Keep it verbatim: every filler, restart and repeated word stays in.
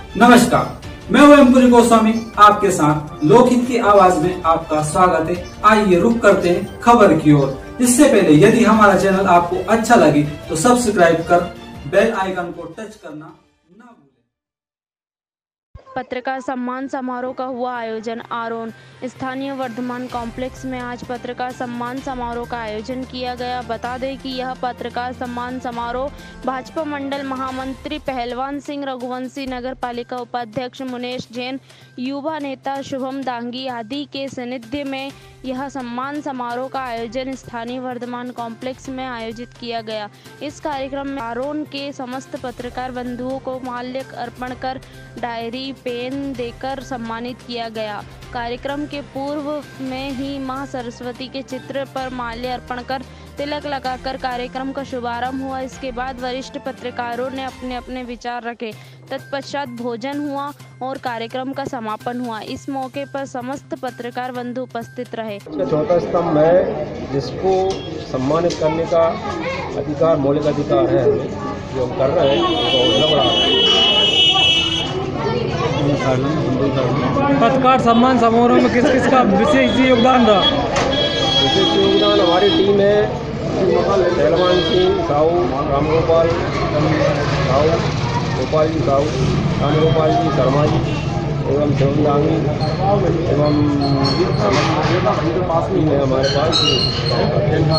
नमस्कार, मैं हूं एमपुरी गोस्वामी आपके साथ लोकहित की आवाज में आपका स्वागत है। आइए रुक करते हैं खबर की ओर। इससे पहले यदि हमारा चैनल आपको अच्छा लगे तो सब्सक्राइब कर बेल आइकन को टच करना ना भूलें। पत्रकार सम्मान समारोह का हुआ आयोजन। आरोन स्थानीय वर्धमान कॉम्प्लेक्स में आज पत्रकार सम्मान समारोह का आयोजन किया गया। बता दें कि यह पत्रकार सम्मान समारोह भाजपा मंडल महामंत्री पहलवान सिंह रघुवंशी, नगर पालिका उपाध्यक्ष मुनेश जैन, युवा नेता शुभम दांगी आदि के सानिध्य में यह सम्मान समारोह का आयोजन स्थानीय वर्धमान कॉम्प्लेक्स में आयोजित किया गया। इस कार्यक्रम में आरोन के समस्त पत्रकार बंधुओं को माल्य अर्पण कर डायरी पेन देकर सम्मानित किया गया। कार्यक्रम के पूर्व में ही मां सरस्वती के चित्र पर माल्य अर्पण कर तिलक लगाकर कार्यक्रम का शुभारंभ हुआ। इसके बाद वरिष्ठ पत्रकारों ने अपने अपने विचार रखे। तत्पश्चात भोजन हुआ और कार्यक्रम का समापन हुआ। इस मौके पर समस्त पत्रकार बंधु उपस्थित रहे। चौथा स्तंभ है जिसको सम्मानित करने का अधिकार, मौलिक अधिकार है, जो हम कर रहे हैं। पत्रकार सम्मान समारोह में किस किस का विशेष योगदान रहा? विशेष योगदान हमारी टीम है पहलवान सिंह साहू, रामगोपाल साहू, गोपाल जी साहू, रामगोपाल जी शर्मा जी एवं शिवदांगी एवं टीम है हमारे पास।